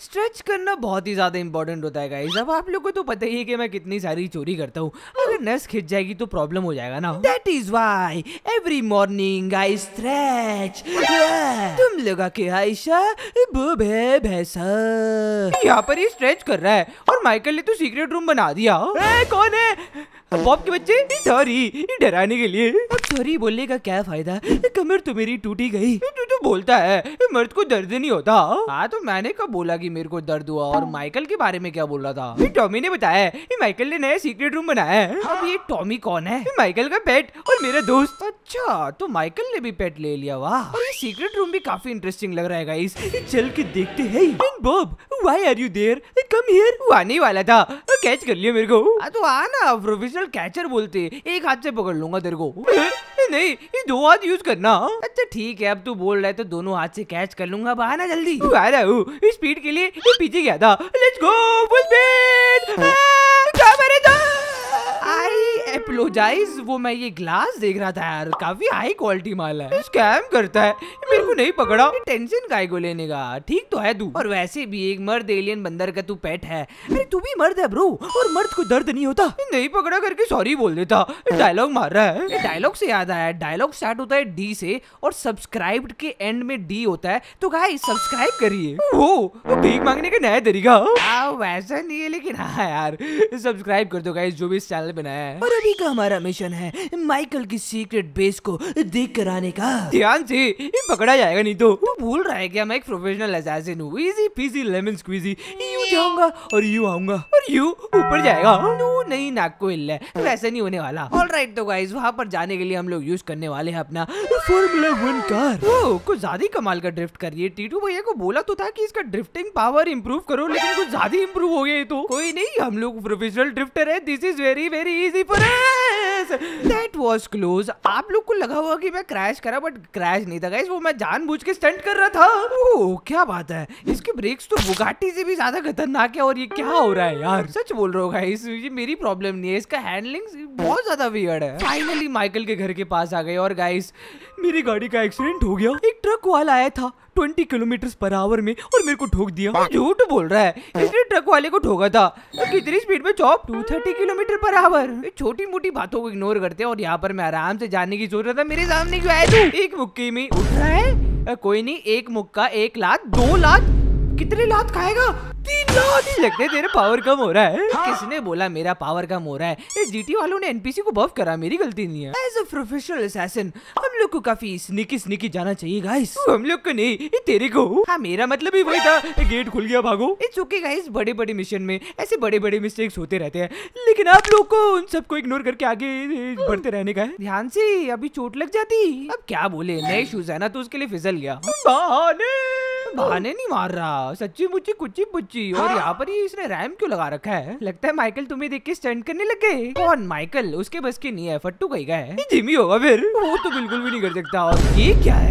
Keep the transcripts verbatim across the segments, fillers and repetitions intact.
Stretch करना बहुत ही ज्यादा इंपॉर्टेंट होता है गाइस। अब आप लोग को तो पता ही है कि मैं कितनी सारी चोरी करता हूँ, अगर नस खिंच जाएगी तो प्रॉब्लम हो जाएगा ना। That is why every morning I stretch. तुम लोग के आयशा बूब है भैंसा। यहाँ पर ये स्ट्रेच कर रहा है और माइकल ने तो सीक्रेट रूम बना दिया। ए, कौन है? बॉब के बच्चे? सॉरी डराने के लिए। अब सॉरी बोलने का क्या फायदा, कमर तो मेरी टूटी गई। तू तो बोलता है मर्द को दर्द नहीं होता। हाँ तो मैंने कब बोला कि मेरे को दर्द हुआ? और माइकल के बारे में क्या बोल रहा था? टॉमी ने बताया है माइकल ने नया सीक्रेट रूम बनाया है। अब ये टॉमी कौन है? माइकल का पेट और मेरा दोस्त। अच्छा तो माइकल ने भी पेट ले लिया, वाह। और ये सीक्रेट रूम भी काफी इंटरेस्टिंग लग रहा है गाइस, चल के देखते हैं। Bob why are you there? Come here. वो आने वाला था, कैच कर लिया मेरे को। आ, तो आ ना, प्रोफेशनल कैचर बोलते, एक हाथ से पकड़ लूंगा तेरे को। नहीं ये दो हाथ यूज करना। अच्छा ठीक है, अब तू बोल रहा है तो दोनों हाथ से कैच कर लूंगा। अब आना जल्दी। आ रहा हूँ, स्पीड के लिए पीछे गया था। Let's go full speed. I apologise, वो मैं ये ग्लास देख रहा था यार, काफी हाई क्वालिटी माल है। स्कैम करता है, मेरे को नहीं पकड़ा। टेंशन काय को लेने का, ठीक तो है तू। और वैसे भी एक मर्द एलियन बंदर का तू पेट है। अरे तू भी मर्द है ब्रो, और मर्द को दर्द नहीं होता। नहीं पकड़ा करके सॉरी बोल देता। डायलॉग मार रहा है। डायलॉग से याद आया, डायलॉग स्टार्ट होता है डी से और सब्सक्राइब्ड के एंड में डी होता है, तो गाइस सब्सक्राइब करिए। वो भीख मांगने का नया तरीका। आ, वैसा नहीं है लेकिन हाँ यार सब्सक्राइब कर दो गाइस जो भी इस चैनल बनाया है। और अभी का हमारा मिशन है माइकल की सीक्रेट बेस को देख कर आने का। ध्यान से, ये पकड़ा जाएगा नहीं तो। तू भूल रहा है क्या मैं एक प्रोफेशनल असैसिन हूँ। Easy peasy lemon squeezy. यूं जाऊंगा और यूं आऊंगा और यूं ऊपर जाएगा। नो नहीं, नाक को हिल है, वैसा नहीं होने वाला। ऑलराइट तो गाइस वहां पर जाने के लिए हम लोग यूज करने वाले हैं अपना फॉर्मूला वन कार। वो कुछ ज्यादा ही कमाल का ड्रिफ्ट कर रही है। टीटू भैया को बोला तो था कि इसका ड्रिफ्टिंग पावर इंप्रूव करो, लेकिन कुछ ज्यादा इंप्रूव हो गया। तो कोई नहीं, हम लोग प्रोफेशनल ड्रिफ्टर है। This is very very easy for us. That was close. आप लोग को लगा होगा कि मैं क्रैश करा, बट क्रैश नहीं था गाइस, वो मैं जानबूझ के स्टंट कर रहा था। ओह क्या बात है, इसके ब्रेक्स तो बुगाटी से भी ज्यादा खतरनाक है। और ये क्या हो रहा है यार, सच बोल रहा हूँ गाइस, ये मेरी प्रॉब्लम नहीं है, इसका हैंडलिंग बहुत ज्यादा वियर्ड है। फाइनली माइकल के घर के पास आ गए और गाइस मेरी गाड़ी का एक्सीडेंट हो गया। एक ट्रक वाला आया था बीस किलोमीटर पर आवर में और मेरे को ठोक दिया। झूठ बोल रहा है, इसने ट्रक वाले को ठोका था। तो कितनी स्पीड में चौप? दो सौ तीस किलोमीटर पर आवर। छोटी मोटी बातों को इग्नोर करते हैं और यहाँ पर मैं आराम से जाने की सोच रहा था। मेरे सामने क्यों आया तू? एक मुक्के में उठ रहा है। कोई नहीं, एक मुक्का एक लात, दो लात, कितने लात खाएगा? तीन लात। लगता है तेरा पावर कम हो रहा है। हाँ। किसने बोला मेरा पावर कम हो रहा है? ये जीटी वालों ने एनपीसी को बफ करा, मेरी गलती नहीं है। एज अ प्रोफेशनल असैसिन हम लोग को काफी स्निकी स्निकी जाना चाहिए गाइस। हम लोग को नहीं, ये तेरे को। हाँ मेरा मतलब ही वही था। गेट खुल गया, भागो। इट्स ओके गाइस, बड़े बड़े मिशन में ऐसे बड़े बड़े मिस्टेक्स होते रहते हैं, लेकिन आप लोग को उन सबको इग्नोर करके आगे बढ़ते रहने का है। ध्यान से, अभी चोट लग जाती। अब क्या बोले, नए शूज है ना तो उसके लिए फिसल गया। बहाने बहाने नहीं मार रहा, सच्ची मुच्ची कुच्ची पुच्ची। और यहाँ पर ये इसने रैम क्यों लगा रखा है? लगता है माइकल तुम्हें देख के स्टंट करने लग गए। कौन माइकल? उसके बस की नहीं है, फट्टू कहीं का है। जिमी होगा फिर, वो तो बिल्कुल भी नहीं कर सकता। और ये क्या है?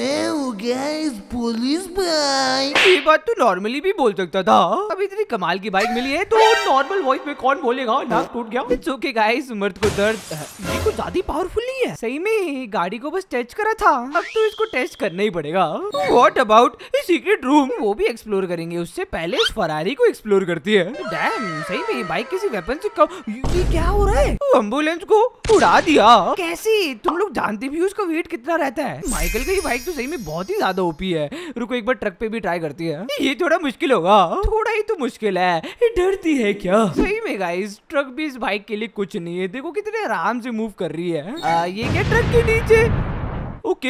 Police bike. ये बात तो नॉर्मली भी बोल सकता था, अब इतनी कमाल की बाइक मिली है तो नॉर्मल वॉइस में कौन बोलेगा? नाक टूट गया। इट्स ओके गाइस, मर्द को दर्द ये कुछ ज्यादा पावरफुल नहीं है। सही में गाड़ी को बस टेस्ट करा था, अब तो इसको टेस्ट करना ही पड़ेगा। What about secret room? वो भी एक्सप्लोर करेंगे, उससे पहले इस फरारी को एक्सप्लोर करती है। डैम, सही में ये बाइक किसी वेपन से कम। ये क्या हो रहा है? एम्बुलेंस को उड़ा दिया। कैसे? तुम लोग जानते भी उसका वेट कितना रहता है? माइकल की बाइक तो सही में बहुत ही ज्यादा ओपी है। रुको एक बार ट्रक पे भी ट्राई करती है। ये थोड़ा मुश्किल होगा, थोड़ा ही तो मुश्किल है। डरती है क्या? सही में गाइस, ट्रक भी इस बाइक के लिए कुछ नहीं है। देखो कितने आराम से मूव कर रही है। आ, ये क्या ट्रक के नीचे? ओके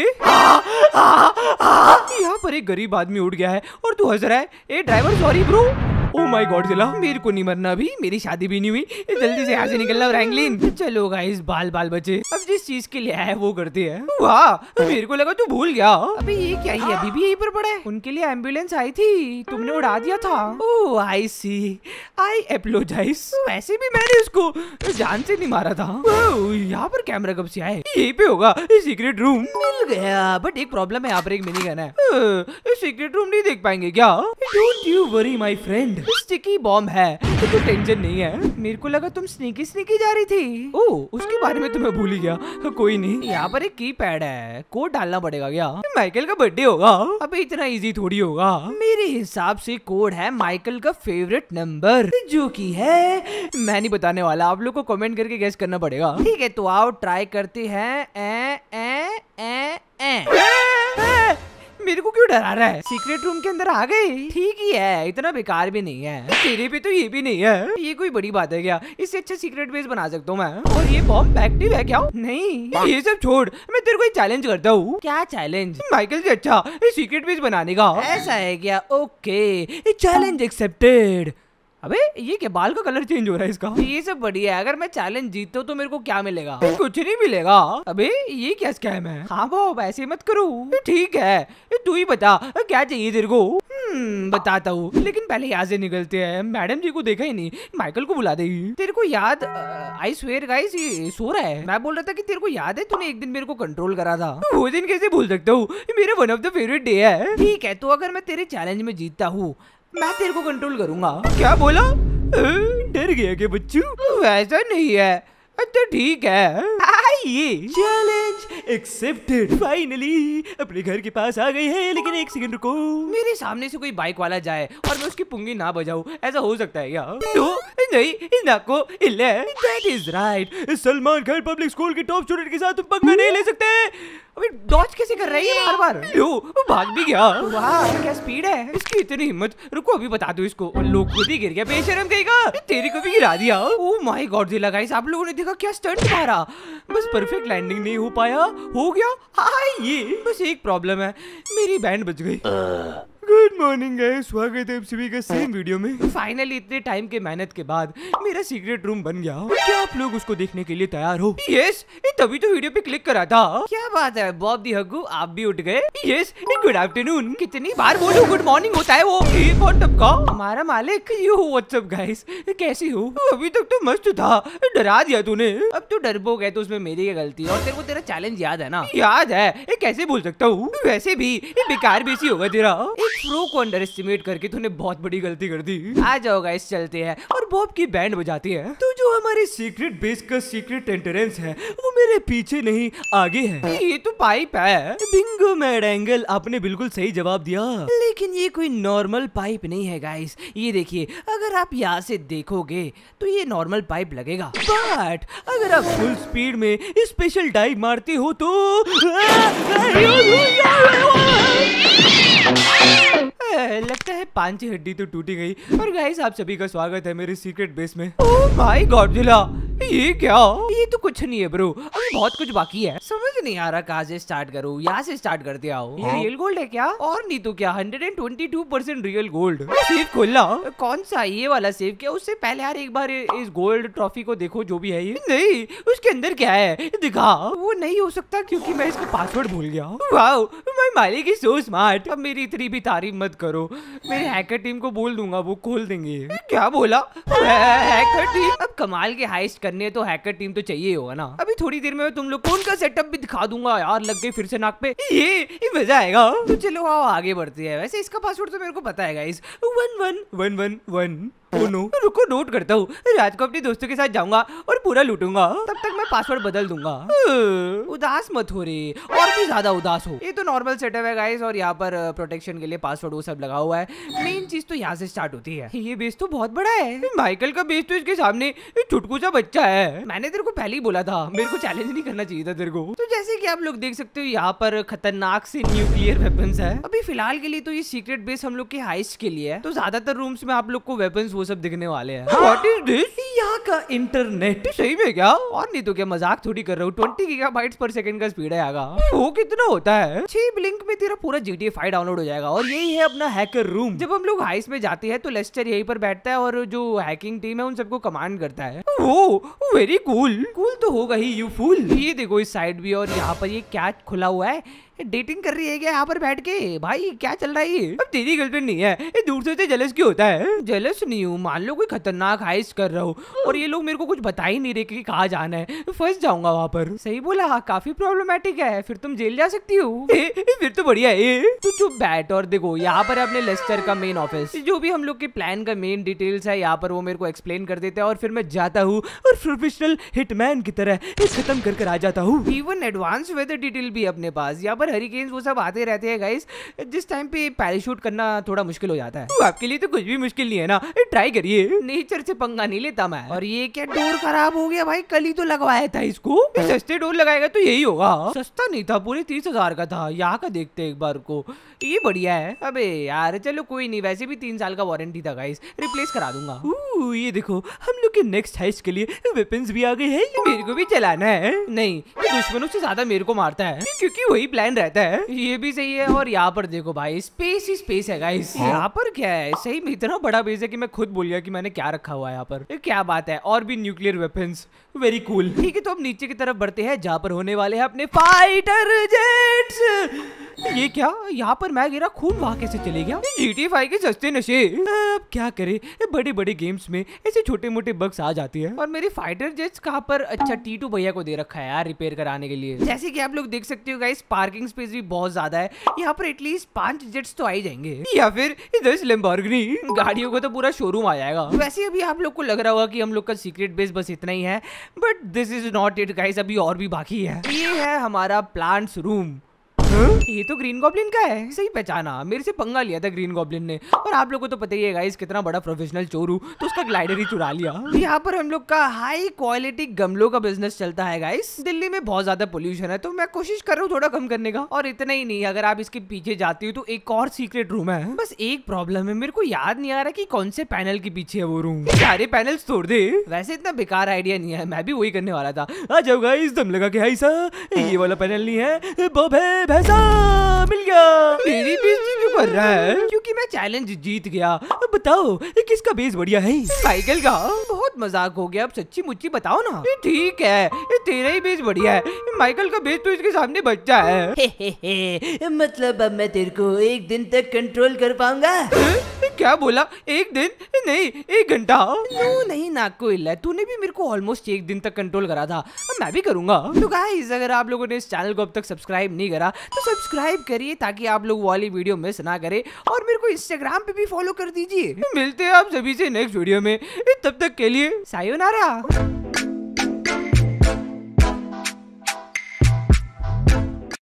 यहाँ पर एक गरीब आदमी उठ गया है और तू हंस रहा है। ए driver sorry bro. Oh my god जिला, मेरे को नहीं मरना अभी, मेरी शादी भी नहीं हुई, जल्दी से यहाँ से निकलना रैंगलिन। चलो गाइस, बाल बाल बचे, अब जिस चीज के लिए आया वो करते हैं। वाह, मेरे को लगा तू भूल गया। अबे ये क्या, ही अभी भी यहीं पर पड़ा है? उनके लिए एम्बुलेंस आई थी, तुमने उड़ा दिया था। Oh I see, I apologize. वैसे भी मैंने उसको जान से नहीं मारा था। यहाँ पर कैमरा कब से आए? यहीं पे होगा सीक्रेट रूम। मिल गया, बट एक प्रॉब्लम है, यहाँ पर एक मिनी गन है। सीक्रेट रूम नहीं देख पाएंगे क्या? Don't you worry my friend, sticky bomb है तो, तो टेंशन नहीं है। मेरे को लगा तुम स्नीकी स्नीकी जा रही थी। ओह, उसके बारे में तो मैं भूल ही गया। कोई नहीं, यहाँ पर एक कीपैड है, कोड डालना पड़ेगा क्या? माइकल का बर्थडे होगा। अबे इतना इजी थोड़ी होगा। मेरे हिसाब से कोड है माइकल का फेवरेट नंबर, जो कि है, मैं नहीं बताने वाला, आप लोग को कमेंट करके गेस करना पड़ेगा। ठीक है, तो आओ ट्राई करते हैं। ए, ए, ए, ए, ए, मेरे को क्यों डरा रहा है? सीक्रेट रूम के अंदर आ गए। ठीक ही है, इतना बेकार भी नहीं है। तेरे पे तो ये भी नहीं है, ये कोई बड़ी बात है क्या? इससे अच्छा सीक्रेट बेस बना सकता हूँ मैं। और ये बॉम्ब एक्टिव है क्या? नहीं, ये सब छोड़, मैं तेरे को एक चैलेंज करता हूँ। क्या चैलेंज? माइकल से अच्छा सीक्रेट बेस बनाने का। ऐसा है क्या? Okay, challenge accepted. अबे ये क्या, बाल का कलर चेंज हो रहा है इसका? ये सब बढ़िया है। अगर मैं चैलेंज जीतता हूँ तो मेरे को क्या मिलेगा? कुछ नहीं मिलेगा। अबे ये क्या स्कैम है? हाँ वो ऐसे मत करो। ठीक है, तू ही बता क्या चाहिए तेरे को। हम्म बताता हूँ, लेकिन पहले यहाँ से निकलते हैं। मैडम जी को देखा ही नहीं, माइकल को बुला देगी। तेरे को याद, आई स्वेयर गाइस ये सो रहा है। मैं बोल रहा था कि तेरे को याद है तूने एक दिन मेरे को कंट्रोल करा था। वो दिन कैसे भूल सकता हूँ, मेरा one of the favourite day है। ठीक है, तो अगर मैं तेरे चैलेंज में जीतता हूँ मैं तेरे को कंट्रोल करूंगा। क्या बोला? डर गया क्या बच्चू? वैसा नहीं है। अच्छा ठीक है, ये चैलेंज एक्सेप्टेड। फाइनली अपने घर के पास आ गए हैं। लेकिन एक सेकंड रुको, मेरे सामने से कोई बाइक वाला जाए और मैं उसकी पुंगी ना बजाऊं, ऐसा हो सकता है क्या? तो नहीं, नाको इल्ले। That is right. Salman Khan public school के टॉप स्टूडेंट के साथ तुम पंगा नहीं ले सकते। अबे डॉज कैसे कर रही है बार बार? लो भाग भी गया। वाह क्या स्पीड है इसकी, इतनी हिम्मत। रुको अभी बता दो इसको। लोग खुद ही गिर गया, बेशरम कहेगा। तेरी को भी गिरा दिया। ओह माय गॉडजिला गाइस, आप लोगों ने देखा क्या स्टंट मारा? बस परफेक्ट लैंडिंग नहीं हो पाया, हो गया। हाय, ये बस एक प्रॉब्लम है, मेरी बैंड बच गई। गुड मॉर्निंग गाइस, स्वागत है आप सभी का सेम वीडियो में। फाइनली इतने टाइम के मेहनत के बाद मेरा सीक्रेट रूम बन गया। क्या आप लोग उसको देखने के लिए तैयार हो? यस, तभी तो वीडियो पे क्लिक करा था। क्या बात है बॉब दी हग्गू, आप भी उठ गए? Yes, good afternoon. कितनी बार बोलूं गुड मॉर्निंग होता है वो? ये कौन टपका? हमारा मालिक। यो व्हाट्सअप गाइस, कैसी हो? अभी तक तो मस्त था, डरा दिया तूने। अब तो डरपोक है तो उसमें मेरी क्या गलती? और तेरे को तेरा चैलेंज याद है ना? याद है, ये कैसे भूल सकता हूँ? वैसे भी ये बेकार बेसी होगा तेरा। प्रो को अंडर एस्टिमेट करके तूने बहुत बड़ी गलती कर दी। आ जाओ गाइस, चलते हैं और बॉब की बैंड बजाती है। तो जो हमारे सीक्रेट बेस का सीक्रेट एंट्रेंस है वो मेरे पीछे नहीं आगे है। ये तो पाइप है। बिंगो मैड एंगल, आपने बिल्कुल सही जवाब दिया। लेकिन ये कोई नॉर्मल पाइप नहीं है गाइस। ये देखिए, अगर आप यहाँ से देखोगे तो ये नॉर्मल पाइप लगेगा, बट अगर आप फुल स्पीड में स्पेशल डाइव मारते हो तो लगता है पांची हड्डी तो टूटी गई। और गाइस आप सभी का स्वागत है मेरे सीक्रेट बेस में। ओह माय गॉडजिला, ये क्या? ये तो कुछ नहीं है ब्रो, अभी बहुत कुछ बाकी है। समझ नहीं आ रहा कहाँ से स्टार्ट करूँ। यहाँ से स्टार्ट करते आओ। ये रियल गोल्ड है क्या? और नहीं तो क्या, one hundred twenty two percent real gold. Safe खोलना। कौन सा? ये वाला सेफ क्या? उससे पहले यार एक बार इस गोल्ड ट्रॉफी को देखो, जो भी है ये। नहीं, उसके अंदर क्या है दिखा। वो नहीं हो सकता क्योंकि मैं इसका पासवर्ड भूल गया। वाओ, माय मालिक इज सो स्मार्ट। अब मेरी इतनी भी तारीफ मत करो, मेरे हैकर टीम को बोल दूंगा, वो खोल देंगे। क्या बोला? Hacker team? अब कमाल के हाइस्ट करने तो हैकर टीम तो चाहिए होगा ना। अभी थोड़ी देर में तुम लोग कौन का सेटअप भी दिखा दूंगा यार। लग गई फिर से नाक पे, ये ये मजा आएगा। तो चलो आओ आगे बढ़ते हैं। वैसे इसका पासवर्ड तो मेरे को पता है guys, one one one one one. Oh no, रुको नोट करता हूँ। रात को अपने दोस्तों के साथ जाऊंगा और पूरा लूटूंगा। तब तक मैं पासवर्ड बदल दूंगा। उदास मत हो रे, और भी ज्यादा उदास हो। ये तो नॉर्मल सेटअप है गाइस, और यहाँ पर प्रोटेक्शन के लिए पासवर्ड वो सब लगा हुआ है। मेन चीज तो यहाँ से स्टार्ट होती है। ये बेस तो बहुत बड़ा है। माइकल का बेस तो इसके सामने छुटकू सा बच्चा है। मैंने तेरे को पहले ही बोला था, मेरे को चैलेंज नहीं करना चाहिए था तेरे को। तो जैसे कि आप लोग देख सकते हो, यहाँ पर खतरनाक से न्यूक्लियर वेपन्स है। अभी फिलहाल के लिए तो ये सीक्रेट बेस हम लोग के हाइस्ट के लिए है, तो ज्यादातर रूम्स में आप लोग को वेपन्स वो सब दिखने वाले हैं। What is this? यहाँ का इंटरनेट सही में क्या? और नहीं तो क्या, मजाक थोड़ी कर रहा हूँ। ट्वेंटी गीगाबाइट्स पर सेकंड का स्पीड है यहाँ का। वो कितना होता है? छह ब्लिंक में तेरा पूरा G T A five download हो जाएगा। और यही है अपना हैकर रूम। जब हम लोग हाइस्ट में जाते हैं तो लेस्टर यहीं पर बैठता है और जो हैकिंग टीम है उन सबको कमांड करता है। वो वेरी कूल। कूल तो होगा ही, यू फूल। ये देखो इस साइड भी, और यहाँ पर ये क्या खुला हुआ है? डेटिंग कर रही है क्या यहाँ पर बैठ के? भाई क्या चल रहा है ये? अब तेरी गर्लफ्रेंड नहीं है, ये दूर से तो जेलस क्यों होता है? जेलस नहीं हूँ, मान लो कोई खतरनाक हाइस कर रहा हूँ और ये लोग मेरे को कुछ बता ही नहीं रहे कि कहाँ जाना है, फंस जाऊंगा वहाँ पर। सही बोला, काफी प्रॉब्लमेटिक है, फिर तुम जेल जा सकती हो। फिर तो बढ़िया है। तू चुप बैठ और देखो यहाँ पर अपने लेस्टर का मेन ऑफिस, जो भी हम लोग के प्लान का मेन डिटेल्स है यहाँ पर वो मेरे को एक्सप्लेन कर देते हैं और फिर मैं जाता हूँ और प्रोफेशनल हिटमैन की तरह खत्म कर कर आ जाता हूँ। इवन एडवांस वेदर डिटेल भी अपने पास, यहाँ पर हरिकेन्स वो सब आते रहते हैं गाइस, जिस टाइम पे पैराशूट करना थोड़ा मुश्किल हो जाता है। तो आपके लिए तो कुछ भी मुश्किल नहीं है ना, ट्राई करिए। नेचर से पंगा नहीं लेता मैं। और ये क्या डोर खराब हो गया भाई, कल ही तो लगवाया था इसको। सस्ते डोर लगाएगा तो यही होगा। सस्ता नहीं था, पूरे तीस हजार का था। यहाँ का देखते एक बार को, ये बढ़िया है। अबे यार चलो कोई नहीं, वैसे भी तीन साल का वारंटी था गाइस, रिप्लेस करा दूंगा। ये देखो हम लोग के नेक्स्ट हाइस के लिए वेपन्स भी आ गए हैं, मेरे को भी चलाना है। नहीं, दुश्मनों से ज्यादा मेरे को मारता है क्योंकि वही प्लान रहता है। ये भी सही है। और यहाँ पर देखो भाई, स्पेस ही स्पेस है गाइस। यहाँ पर क्या है, सही में इतना बड़ा बेस है कि मैं खुद भूल गया कि मैंने क्या रखा हुआ है यहाँ पर। क्या बात है, और भी न्यूक्लियर वेपन्स, वेरी कूल। ठीक है तो अब नीचे की तरफ बढ़ते हैं जहाँ पर होने वाले हैं अपने फाइटर जेट्स। ये क्या, यहाँ पर मैं गिरा, खून वहाँ कैसे चले गया? जी टी फाइव के सस्ते नशे। अब क्या करे, बड़े बड़े गेम्स में ऐसे छोटे मोटे बग्स आ जाती है। और मेरे फाइटर जेट्स कहाँ पर? अच्छा टीटू भैया को दे रखा है यार रिपेयर कराने के लिए। जैसे कि आप लोग देख सकते हो गाइस, पार्किंग स्पेस भी बहुत ज्यादा है। यहाँ पर एटलीस्ट पांच जेट्स तो आ ही जाएंगे, या फिर दस लैम्बोर्गिनी। गाड़ियों का तो पूरा शोरूम आ जाएगा। वैसे अभी आप लोग को लग रहा होगा कि हम लोग का सीक्रेट बेस बस इतना ही है, but this is not it guys, अभी और भी बाकी है। ये है हमारा प्लांट्स रूम। ये तो ग्रीन गॉब्लिन का है, सही पहचाना। मेरे से पंगा लिया था ग्रीन गॉब्लिन ने, और आप लोगों को तो पता ही है गाइस कितना बड़ा प्रोफेशनल चोर हूं, तो उसका ग्लाइडर ही चुरा लिया। यहाँ पर हम लोग का हाई क्वालिटी गमलों का बिजनेस चलता है गाइस। दिल्ली में बहुत ज्यादा पोल्यूशन है, तो मैं कोशिश कर रहा हूँ थोड़ा कम करने का। और इतना ही नहीं, अगर आप इसके पीछे जाती हो तो एक और सीक्रेट रूम है। बस एक प्रॉब्लम है, मेरे को याद नहीं आ रहा कि कौन से पैनल के पीछे है वो रूम। सारे पैनल्स तोड़ दे। वैसे इतना बेकार आइडिया नहीं है, मैं भी वही करने वाला था। आ जाओ गाइस, दम लगा के हाई सा। ये वाला पैनल नहीं है, बॉब है, भैंसा मिल गया। मेरी बेइज्जती क्यों कर रहा है? क्योंकि मैं चैलेंज जीत गया। अब बताओ किसका बेस बढ़िया है? माइकल का। बहुत मजाक हो गया, अब सच्ची मुच्ची बताओ ना। ठीक है, तेरा ही बेस बढ़िया है, माइकल का बेस तो इसके सामने बच्चा है। हे हे हे, मतलब अब मैं तेरे को एक दिन तक कंट्रोल कर पाऊंगा? क्या बोला? एक दिन नहीं, एक घंटा? नो नहीं नाको इल्ला, तूने भी मेरे को ऑलमोस्ट एक दिन तक कंट्रोल करा था, अब मैं भी करूंगा। तो गाइस अगर आप लोगों ने इस चैनल को अब तक सब्सक्राइब नहीं करा तो सब्सक्राइब करिए ताकि आप लोग वाली वीडियो मिस ना करें, और मेरे को इंस्टाग्राम पे भी फॉलो कर दीजिए। मिलते हैं आप सभी से नेक्स्ट वीडियो में, तब तक के लिए सायोनारा।